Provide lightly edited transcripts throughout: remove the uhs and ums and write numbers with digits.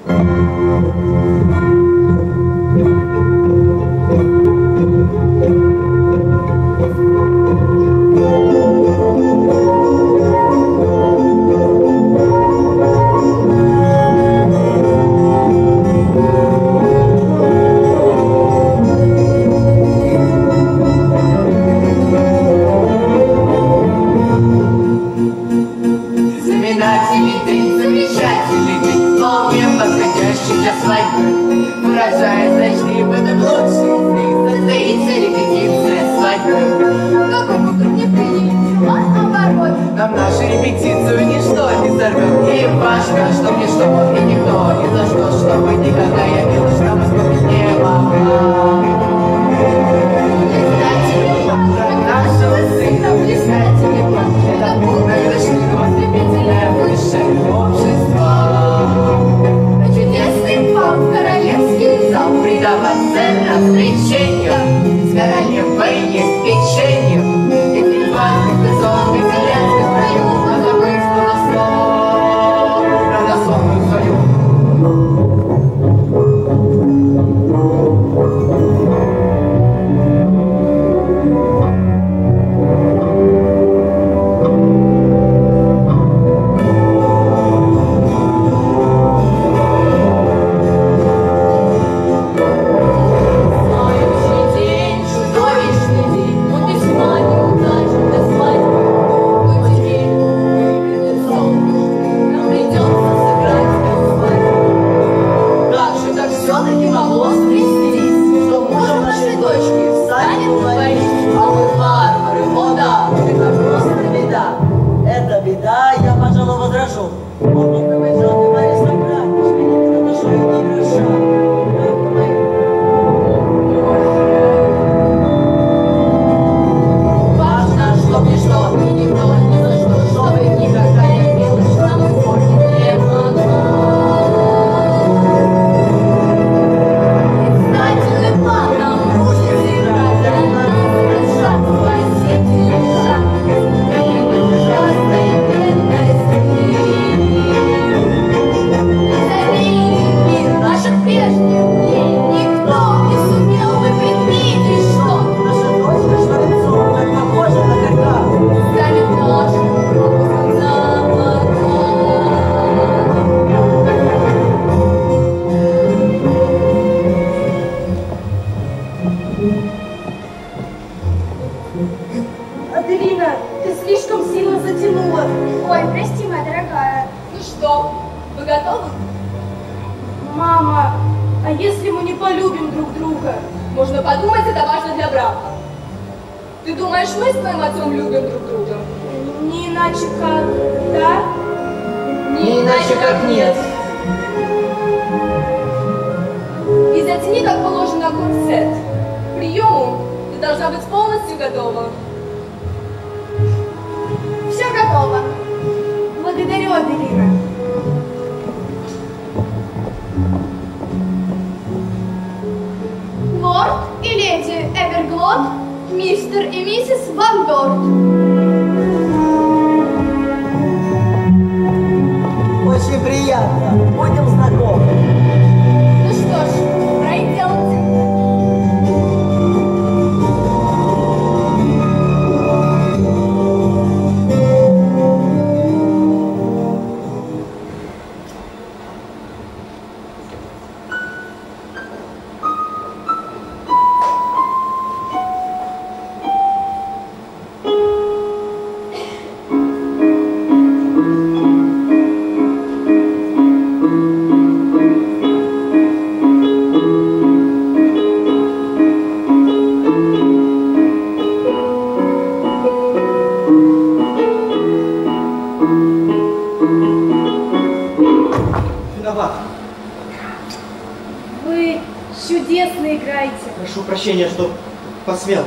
Чудесно играете. Прошу прощения, что посмел.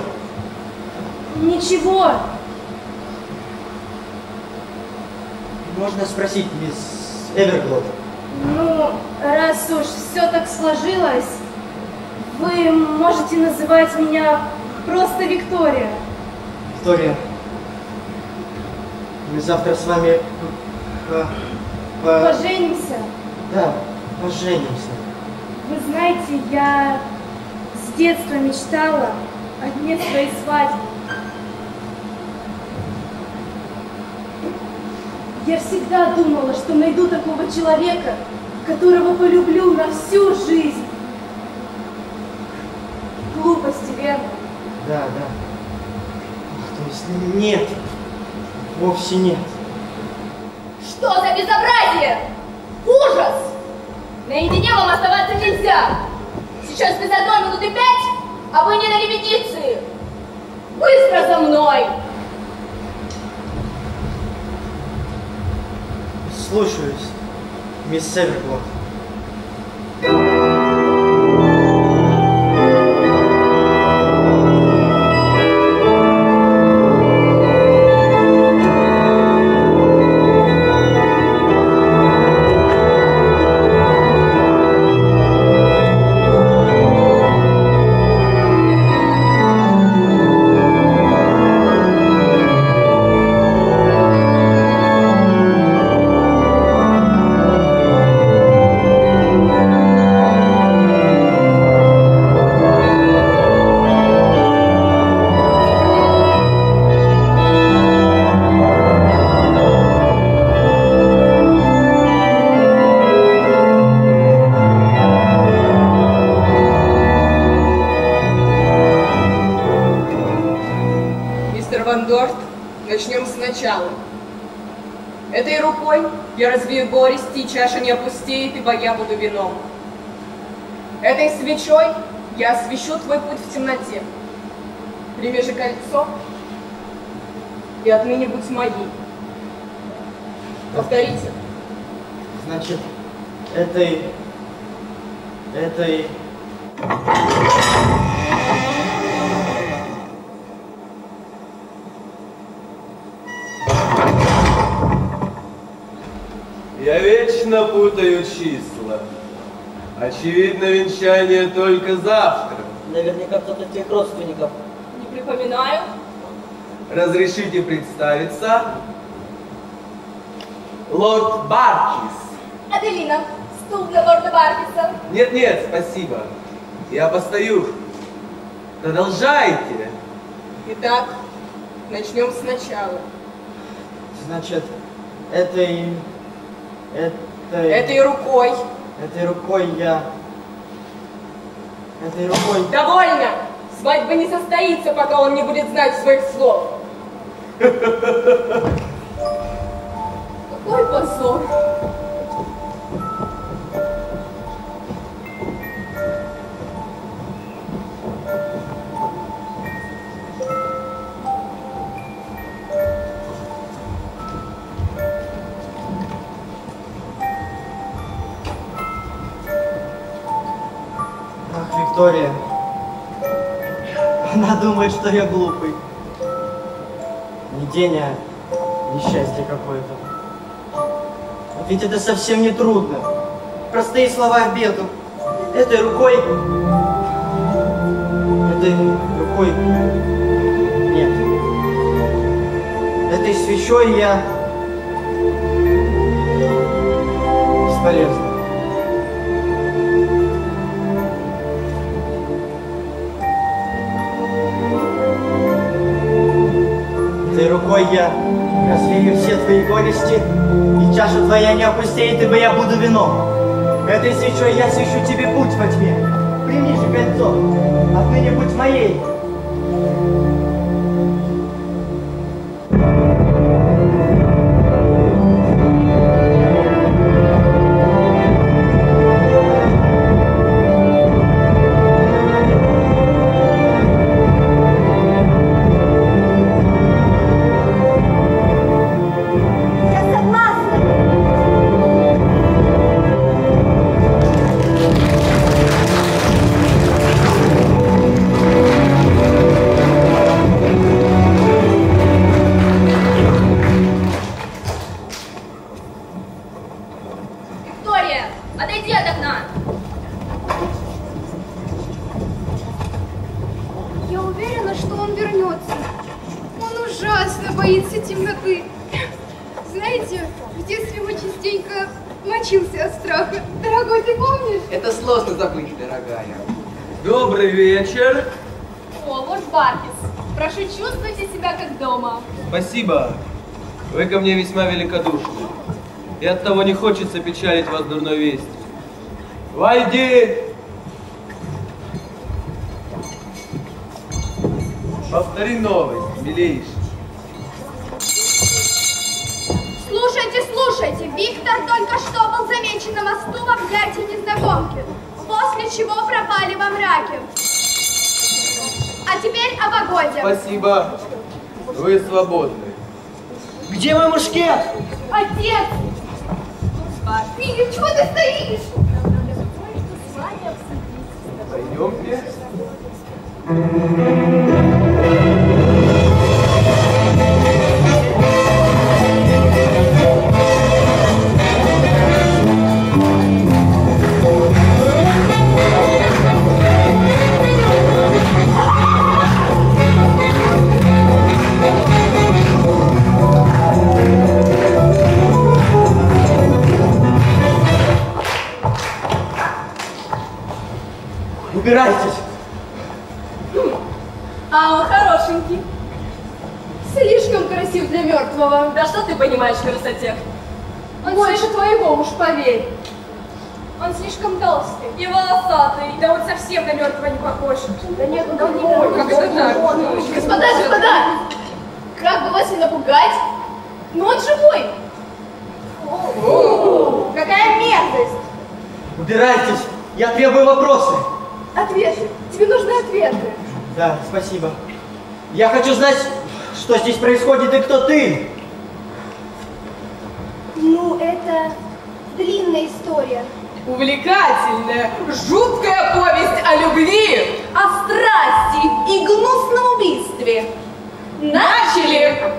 Ничего. Можно спросить, мисс Эверглот? Ну, раз уж все так сложилось, вы можете называть меня просто Виктория. Виктория, мы завтра с вами поженимся? Да. поженимся. Вы знаете, я с детства мечтала о дне своей свадьбы. Я всегда думала, что найду такого человека, которого полюблю на всю жизнь. Глупости, верно? Да, да. То есть нет, вовсе нет. Что за безобразие? Ужас! Наедине вам оставаться нельзя. Сейчас без 1 минуты 5, а вы не на репетиции. Быстро за мной! Слушаюсь, мисс Эверглот. Начнем сначала. Этой рукой я развею горести, и чаша не опустеет, ибо я буду вином. Этой свечой я освещу твой путь в темноте. Прими же кольцо, и отныне будь моей. Повторите. Значит, этой... Я вечно путаю числа. Очевидно, венчание только завтра. Наверняка кто-то из твоих родственников. Не припоминаю. Разрешите представиться? Лорд Баркис. Аделина, стул для лорда Баркиса. Нет, спасибо. Я постою. Продолжайте. Итак, начнем сначала. Значит, этой рукой. Этой рукой я... Этой рукой... Довольно! Свадьба не состоится, пока он не будет знать своих слов. Какой позор! Виктория. Она думает, что я глупый. Не день, а несчастье какое-то. Ведь это совсем не трудно. Простые слова в беду. Этой рукой... Нет. Этой свечой я... бесполезно. Этой рукой я развею все твои горести, и чаша твоя не опустеет, ибо я буду вином. Этой свечой я свечу тебе путь во тьме. Прими же кольцо, отныне будь моей. Знаете, в детстве мы частенько мочился от страха. Дорогой ты помнишь? Это сложно забыть, дорогая. Добрый вечер. О, вот Баркис. Прошу, чувствуйте себя как дома. Спасибо. Вы ко мне весьма великодушны. И оттого не хочется печалить вас дурной вестью. Войди! Повтори новость, милейший. Слушайте, слушайте. Виктор только что был замечен на мосту в объятии незнакомки, после чего пропали во мраке. А теперь о погоде. Спасибо. Вы свободны. Где мой мушкет? Отец! Игорь, чего ты стоишь? Пойдемте. Убирайтесь! А он хорошенький. Слишком красив для мертвого. Да что ты понимаешь в красоте? Он больше твоего, уж поверь. Он слишком толстый. И волосатый. Да он совсем на мертвого не похож. Да нет, он не может. Как это так? Господа, как бы вас не напугать, но он живой. Какая мерзость! Убирайтесь! Я требую вопросы! Ответы. Тебе нужны ответы. Да, спасибо. Я хочу знать, что здесь происходит и кто ты. Ну, это длинная история. Увлекательная, жуткая повесть о любви, О страсти и гнусном убийстве. начали!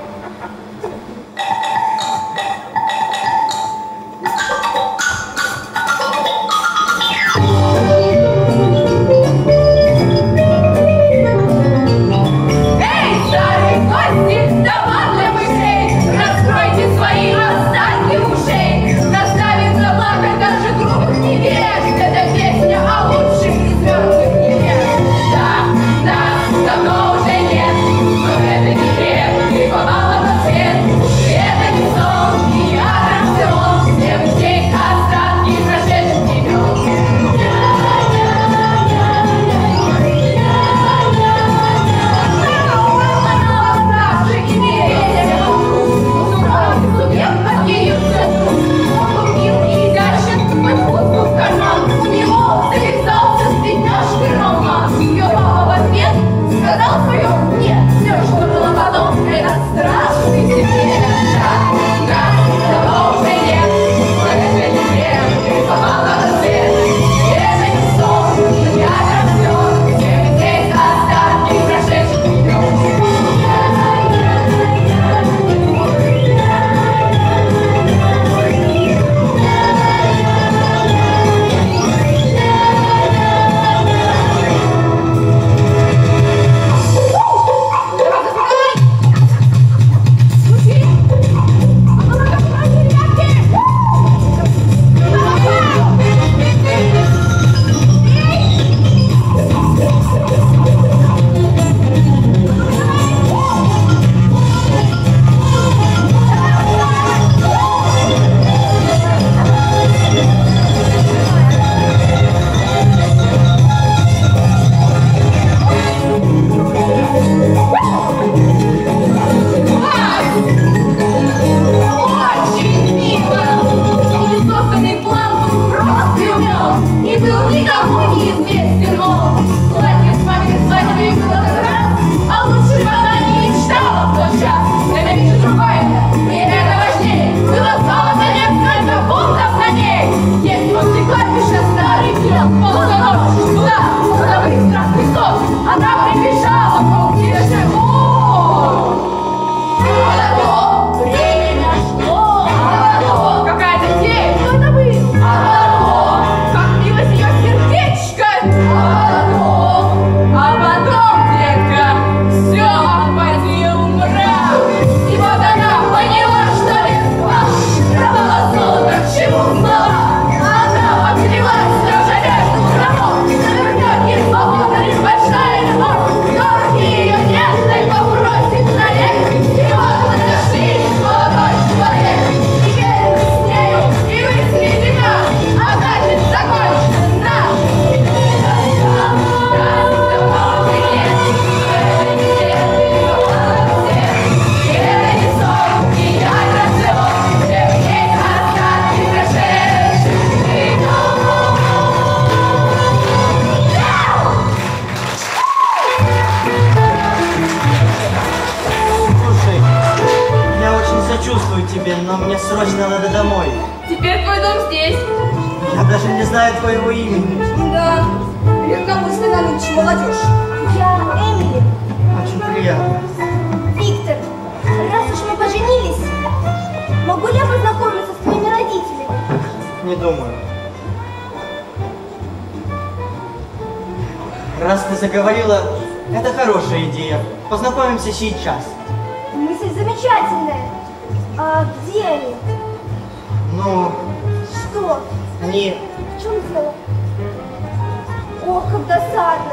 Эй, старые гости, дома для мышей, раскройте свои остатки ушей, доставит за благо даже грубых невест, это песня о лучших из мертвых невест. Да, давно уже нет, но это не грех, ты помолчи. даже не знаю твоего имени. Да, легкомысленно нынче молодежь. Я Эмили. Очень приятно. Виктор, раз уж мы поженились, могу ли я познакомиться с твоими родителями? Не думаю. Раз ты заговорила, это хорошая идея. Познакомимся сейчас. Мысль замечательная. А где они? Ну, Что? они... В чем дело? Ох, как досадно.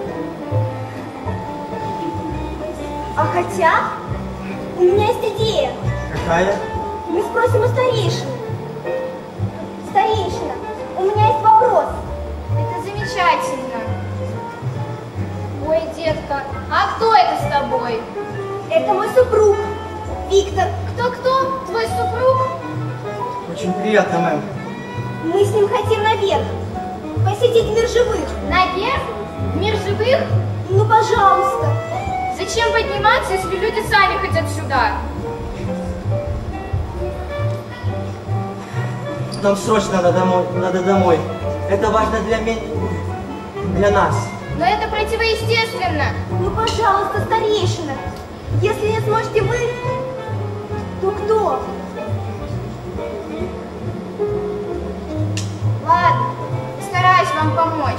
А хотя, у меня есть идея. Какая? Мы спросим у старейшины. Старейшина, у меня есть вопрос. Это замечательно. Ой, детка, а кто это с тобой? Это мой супруг, Виктор. Кто-кто? Твой супруг? Очень приятно, мэм. Мы с ним хотим наверх, посетить мир живых. Наверх? В мир живых? Ну, пожалуйста. Зачем подниматься, если люди сами хотят сюда? Нам срочно надо домой. Это важно для нас. Но это противоестественно. Ну, пожалуйста, старейшина. Если не сможете вы, то кто? Ладно, постараюсь вам помочь.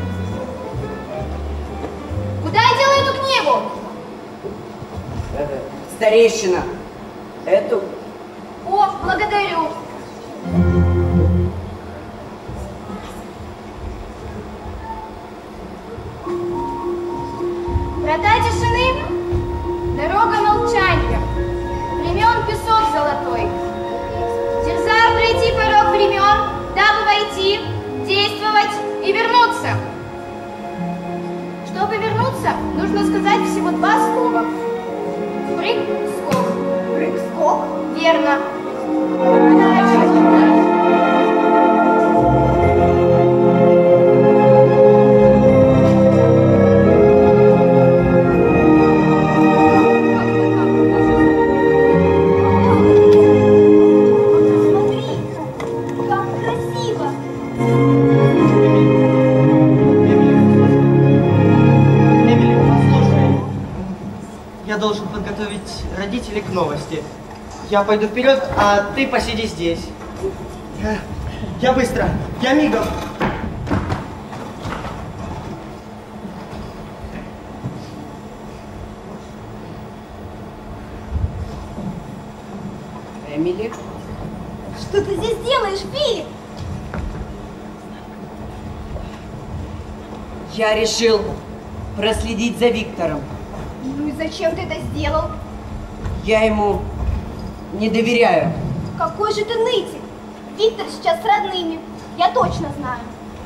Куда я делаю эту книгу? Старейшина, эту... О, благодарю. Врата тишины, дорога молчания, времен песок золотой. Дерзаю пройти порог времен, дабы войти, действовать и вернуться. Чтобы вернуться, нужно сказать всего два слова. Прыг-скок. Прыг-скок? Верно. Я должен подготовить родителей к новости. Я пойду вперед, а ты посиди здесь. Я быстро, я мигом. Эмили? Что ты здесь делаешь, Филипп? Я решил проследить за Виктором. Ну и зачем ты это сделал? Я ему не доверяю. Какой же ты нытик? Виктор сейчас с родными, я точно знаю.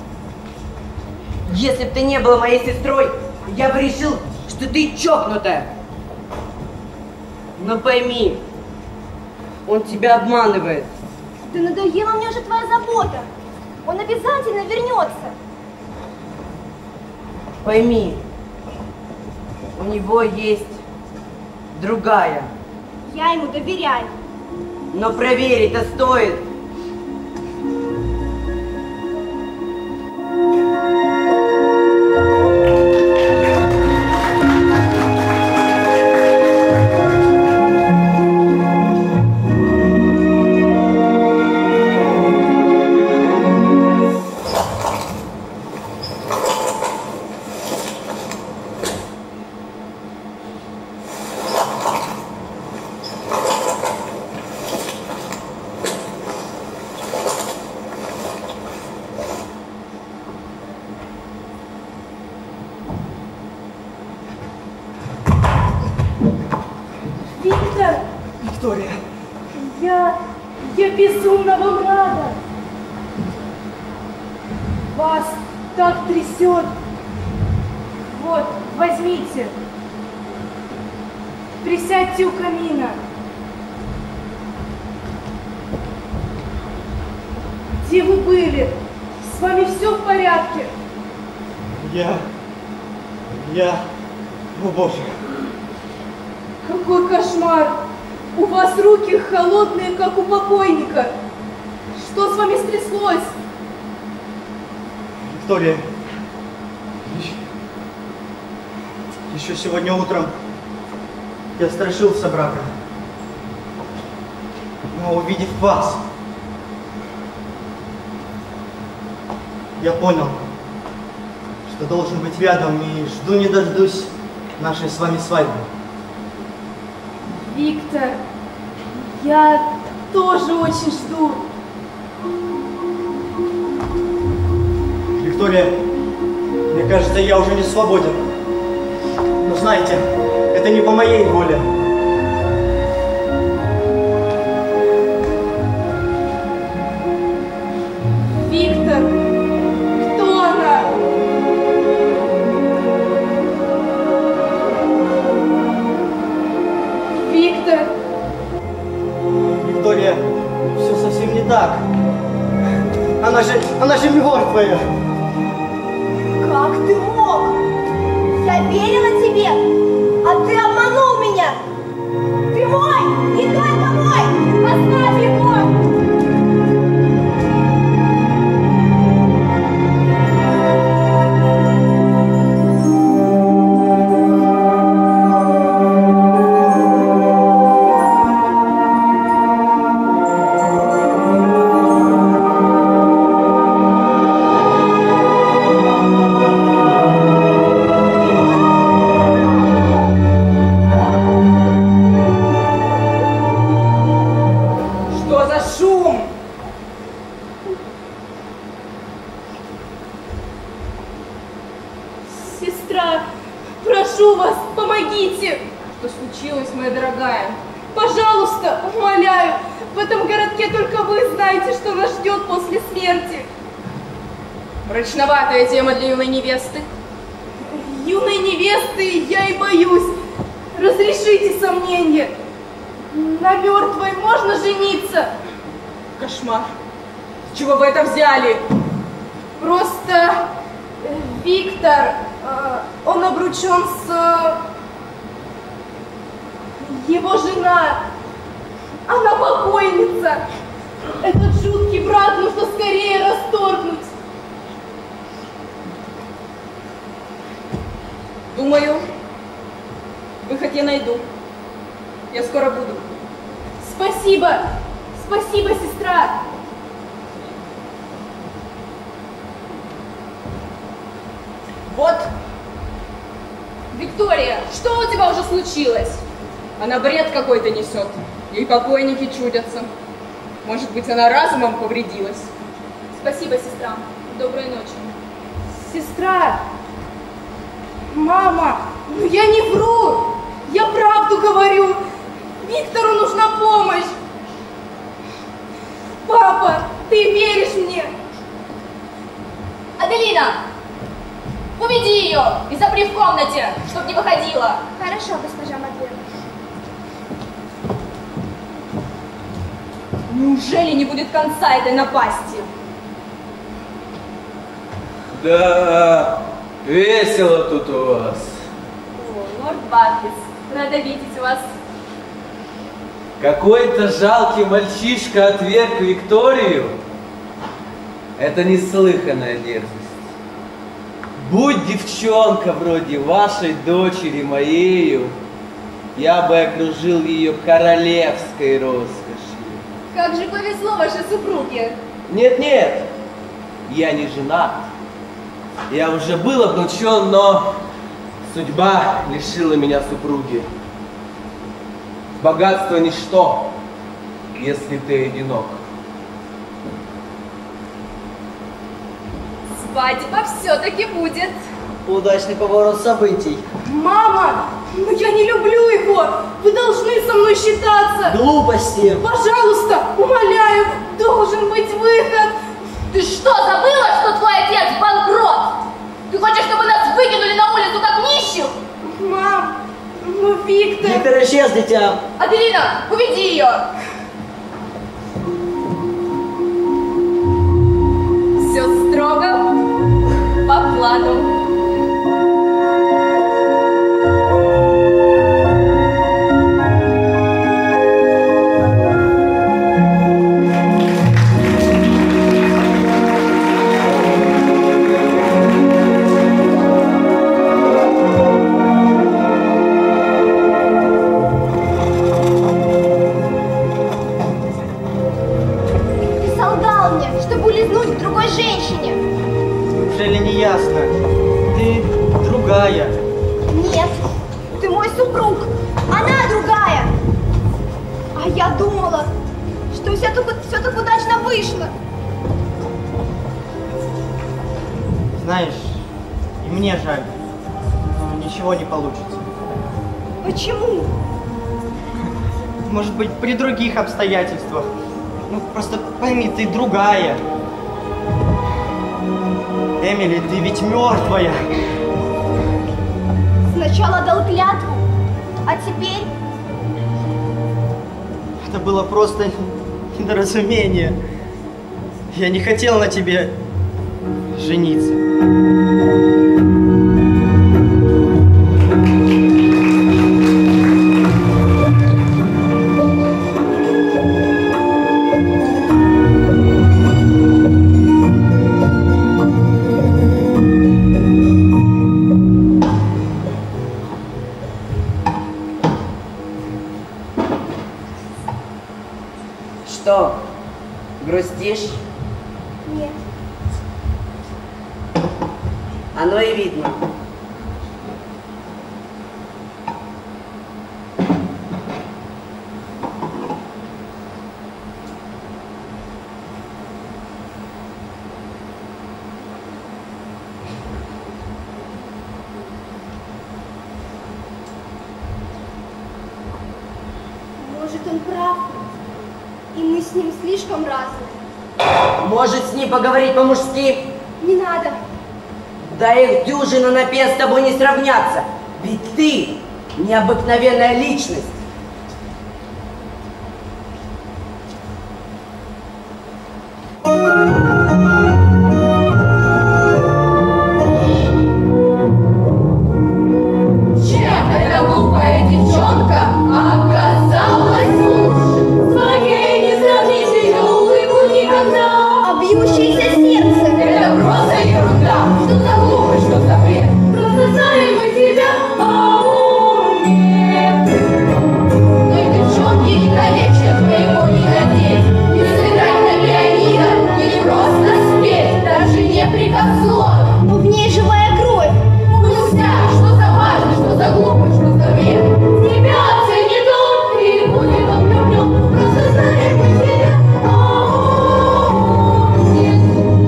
Если бы ты не была моей сестрой, я бы решил, что ты чокнутая. Но пойми, он тебя обманывает. Да надоела мне уже твоя забота. Он обязательно вернется. Пойми, у него есть другая. Я ему доверяю. Но проверить-то стоит. Виктор, Виктория. Я безумно вам рада. Вас так трясет. Вот, возьмите. Присядьте у камина. Где вы были? С вами все в порядке? О боже. Какой кошмар! У вас руки холодные, как у покойника. Что с вами стряслось? Виктория, еще сегодня утром я страшился брака. Но увидев вас, я понял, что должен быть рядом, и жду не дождусь нашей с вами свадьбы. Виктор, я тоже очень жду. Виктория, мне кажется, я уже не свободен. Но знаете, это не по моей воле. Виктор, кто она? Виктор. Виктория, все совсем не так. Она же мертвая. Как ты мог? Я верила тебе, а ты обманул меня. Ты мой, не только мой. Оставь его. Сестра, прошу вас, помогите! Что случилось, моя дорогая? Пожалуйста, умоляю, в этом городке только вы знаете, что нас ждет после смерти. Мрачноватая тема для юной невесты. Юной невесты я и боюсь. Разрешите сомнения. На мертвой можно жениться? Кошмар. С чего вы это взяли? Просто Виктор, он обручен с... Его жена, она покойница. Этот жуткий брак нужно скорее расторгнуть. Думаю, выход я найду. Я скоро буду. Спасибо, спасибо, сестра. Вот. Виктория, что у тебя уже случилось? Она бред какой-то несет. Ей покойники чудятся. Может быть, она разумом повредилась. Спасибо, сестра. Доброй ночи. Сестра, мама, ну я не вру, я правду говорю. Виктору нужна помощь. Папа, ты веришь мне? Аделина, уведи ее и запри в комнате, чтоб не выходила. Хорошо, госпожа Матвеевна. Неужели не будет конца этой напасти? Да, весело тут у вас. О, лорд Бакис, рада видеть вас. Какой-то жалкий мальчишка отверг Викторию. Это неслыханная дерзость. Будь девчонка вроде вашей дочери моею, я бы окружил ее королевской роскошью. Как же повезло вашей супруге. Нет, я не женат. Я уже был обручен, но судьба лишила меня супруги. Богатство ничто, если ты одинок. Свадьба все-таки будет. Удачный поворот событий. Мама, ну я не люблю его. Вы должны со мной считаться. Глупости. Пожалуйста, умоляю, должен быть выход. Ты что, забыла, что твой отец банкрот? Ты хочешь, чтобы нас выкинули на улицу как нищих? Мам, ну Виктор... Виктор исчез, дитя. Аделина, уведи ее. Все строго по плану. Неужели не ясно? Ты другая. Нет, ты мой супруг. Она другая. А я думала, что все так удачно вышло. Знаешь, и мне жаль, но ничего не получится. Почему? Может быть, при других обстоятельствах. Ну, просто пойми, ты другая. Эмили, ты ведь мертвая. Сначала дал клятву, а теперь... Это было просто недоразумение. Я не хотел на тебе жениться. Что, грустишь? Нет. Оно и видно. Может, он прав, и мы с ним слишком разные. Может, с ним поговорить по-мужски? Не надо. Да их дюжина на пен с тобой не сравнятся. Ведь ты необыкновенная личность. Чем эта глупая девчонка оказалась лучше? Своей не сравнить ее улыбку никогда. А бьющееся сердце? Это просто ерунда. Что за глупость, что за бред? Просто знаем мы себя, а он нет. Но и девчонки не колечко твоего не надеть. Не сыграть на пианино, или просто спеть, даже не прикословить. Но в ней живая кровь. Пустяк, что за важно, что за глупость, что за бред. Тебя оценит он и будет он влюблен. Просто знаем мы себя, а он нет.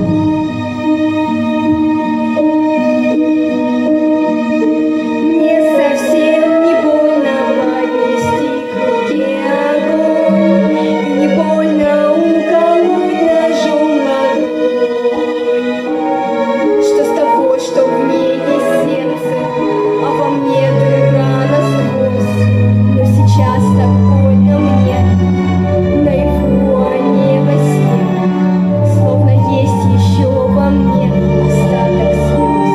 Мне совсем не больно поднести к руке огонь, не больно уколоть ножом ладонь. Что с того, что в ней есть сердце, а во мне дыра насквозь. Но сейчас так больно мне, наяву, а не во сне, словно есть еще во мне остаток слез.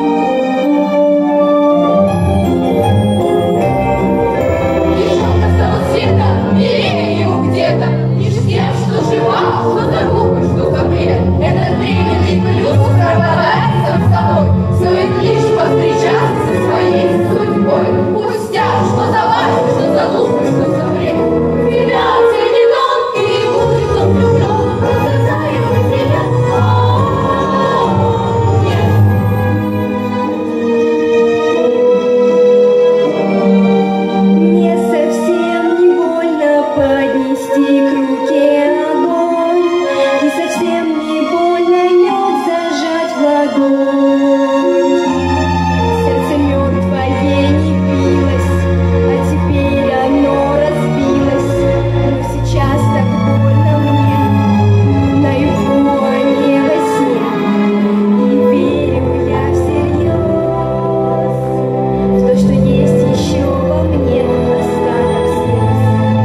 Девчонка с того света, милее ему где-то, не с тем, что жива, что за глупость, что за бред. Этот временный плюс пропадает сам собой, стоит лишь повстречаться со своей судьбой. Пустяк, что за важно, что за глупость, что за бред. Тебя оценит он и будет он влюблен, просто знаем мы себя, нет. Мне совсем не больно поднести к руке огонь, и совсем не больно лед зажать в ладонь. Сердце мертвое не билось, а теперь оно разбилось. Но сейчас так больно мне, наяву, а не во сне. И верю я всерьез в то, что есть еще во мне остаток слез.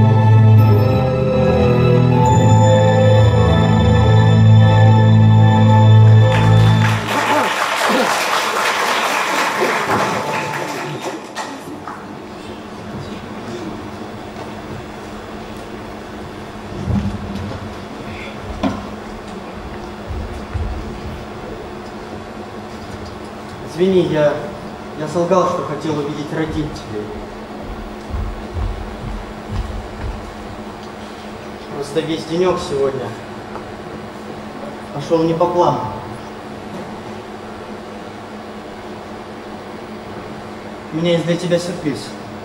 Извини, я солгал, что хотел увидеть родителей. Просто весь денек сегодня пошел не по плану. У меня есть для тебя сюрприз.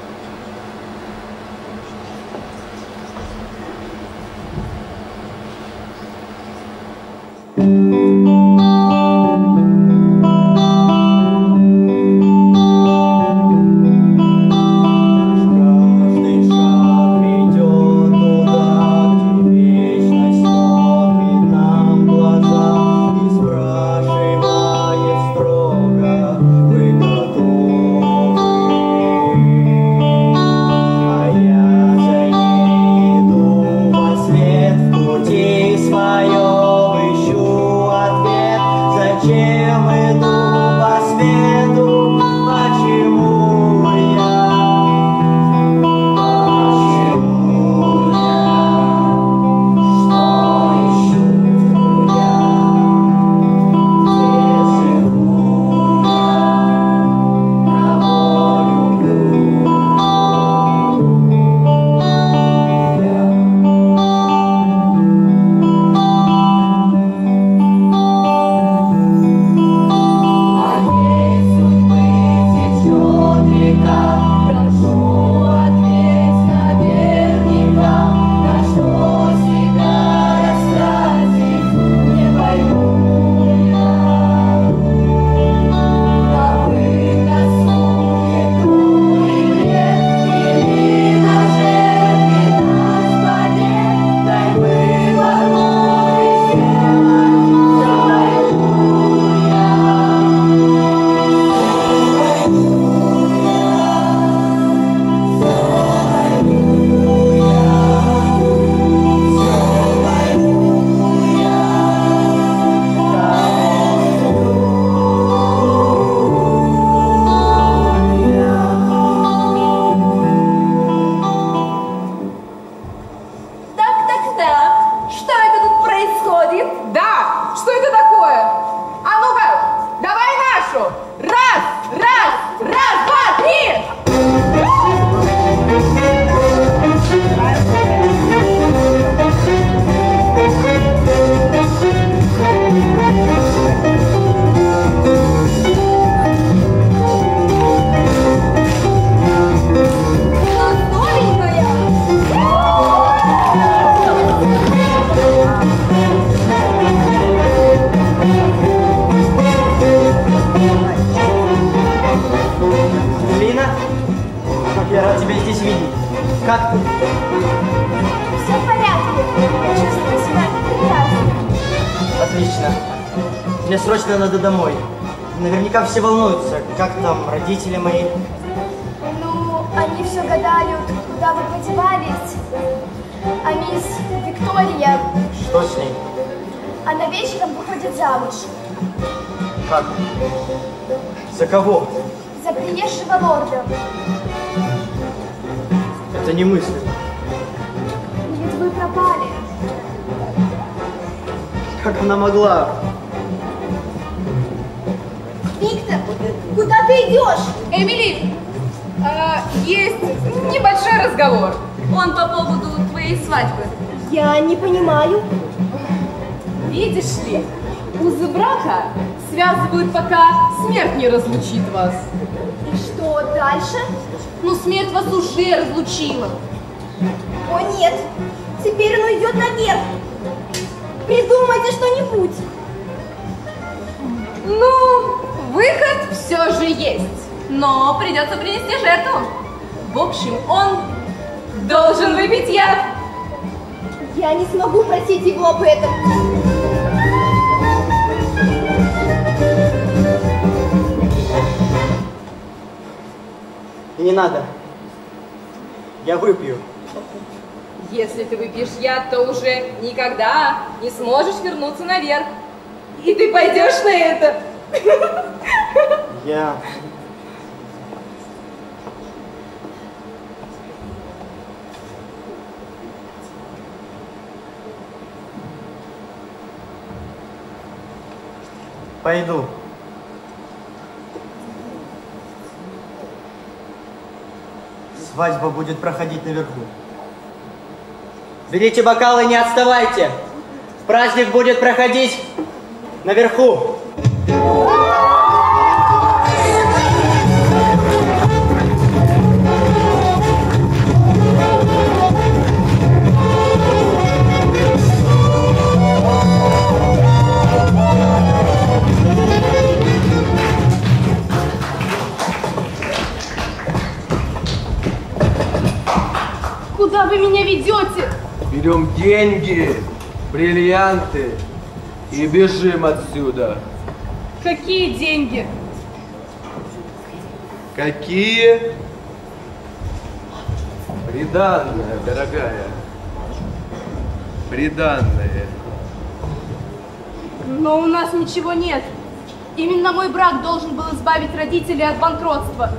Как ты? Все в порядке. Я чувствую себя прекрасно. Отлично. Мне срочно надо домой. Наверняка все волнуются. Как там родители мои? Ну, они все гадают, куда вы подевались. А мисс Виктория... Что с ней? Она вечером выходит замуж. Как? За кого? За приезжего лорда. Это немыслимо. Ведь вы пропали. Как она могла? Виктор, куда ты идешь? Эмили, есть небольшой разговор. Он по поводу твоей свадьбы. Я не понимаю. Видишь ли, узы брака связывают, пока смерть не разлучит вас. И что дальше? Ну, смерть вас уже разлучила. О нет, теперь он уйдет наверх. Придумайте что-нибудь. Ну, выход все же есть. Но придется принести жертву. В общем, он должен выпить яд. Я не смогу просить его об этом. И не надо. Я выпью. Если ты выпьешь яд, то уже никогда не сможешь вернуться наверх. И ты пойдешь на это. Я... Пойду. Свадьба будет проходить наверху. Берите бокалы, не отставайте. Праздник будет проходить наверху. вы меня ведете? Берем деньги, бриллианты и бежим отсюда. Какие деньги? Какие? Приданное, дорогая. Приданное. Но у нас ничего нет. Именно мой брак должен был избавить родителей от банкротства.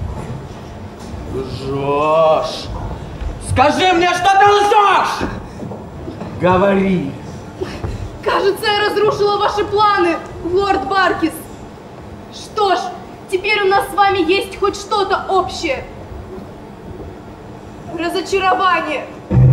Лжешь! Скажи мне, что ты лжешь! Говори! Кажется, я разрушила ваши планы, лорд Баркис. Что ж, теперь у нас с вами есть хоть что-то общее. Разочарование.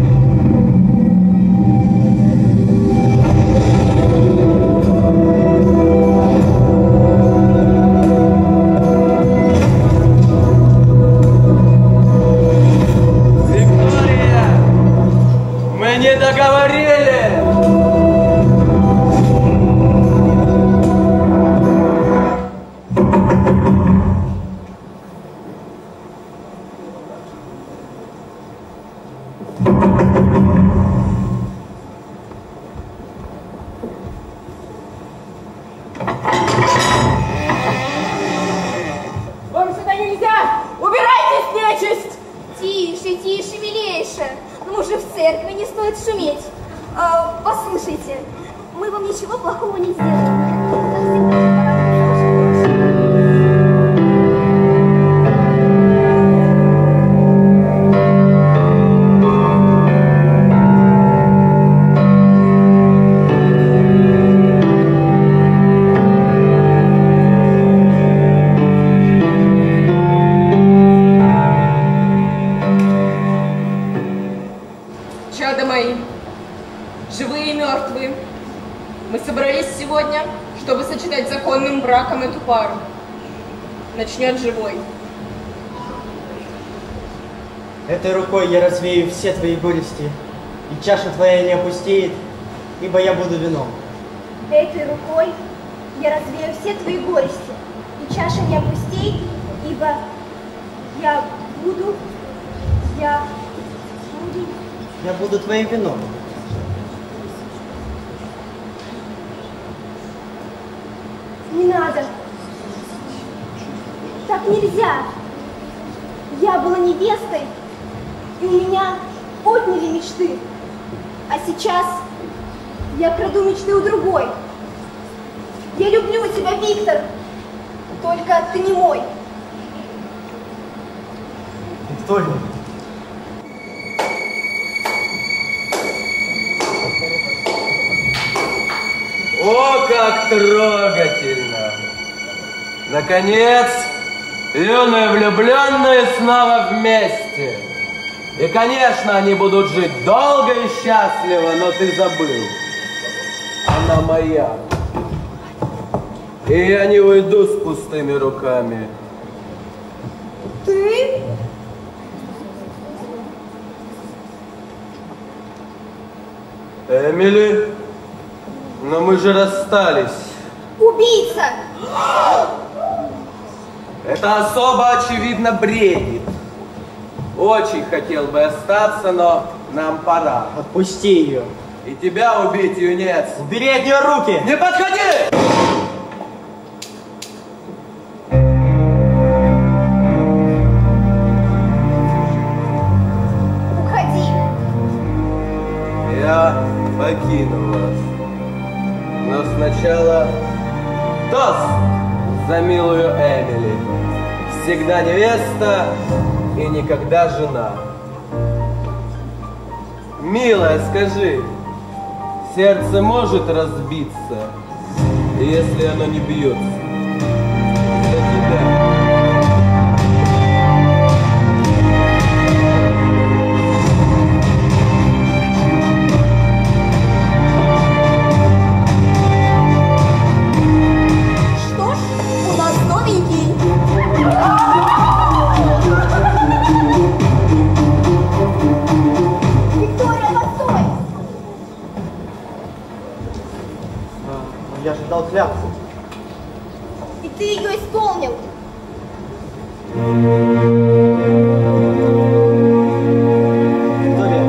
Не договорили! Вам сюда нельзя! Убирайтесь, нечисть! Тише, тише, милейшая. Ну же, в церкви не стоит шуметь. Послушайте, мы вам ничего плохого не сделаем. Чада мои, живые и мертвые, мы собрались сегодня, чтобы сочетать законным браком эту пару. Начнет живой. Этой рукой я развею все твои горести, и чаша твоя не опустеет, ибо я буду вином. Этой рукой я развею все твои горести, и чаша не опустеет, ибо я буду Я буду твоим вином. Не надо. Так нельзя. Я была невестой, и у меня отняли мечты. А сейчас я краду мечты у другой. Я люблю тебя, Виктор, только ты не мой. Виктория. О, как трогательно! Наконец, юные влюбленные снова вместе. И, конечно, они будут жить долго и счастливо, но ты забыл. Она моя. И я не уйду с пустыми руками. Ты? Эмили, но мы же расстались. Убийца! Это особо очевидно бредит. Очень хотел бы остаться, но нам пора. Отпусти ее. И тебя убить, юнец. Убери от нее руки. Не подходи! Уходи! Я покину вас. Но сначала тост за милую Эмили. Всегда невеста и никогда жена. Милая, скажи, сердце может разбиться, если оно не бьется для тебя? Что ж, у нас новенький. Виктория, постой! Я же дал клятву. И ты ее исполнил. Виктория,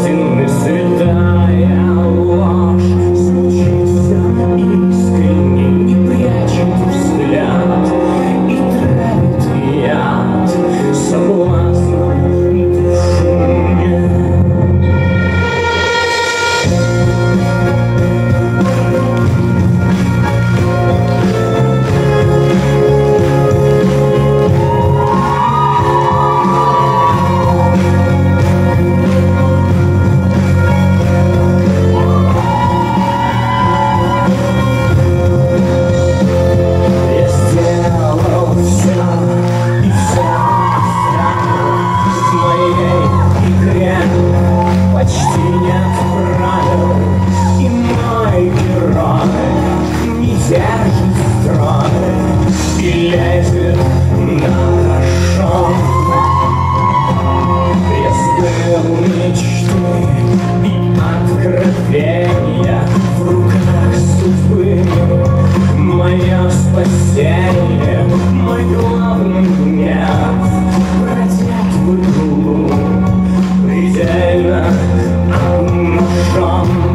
истины святая ложь. Звучит все искренне, не прячет взгляд и травит яд соблазном души. Почти нет правил, и мой герой не держит строй и лезет на рожон. Я сбыл мечты и откровения в руках судьбы. Мое спасение, мой главный гнев бродят в углу. Предельно обнажен.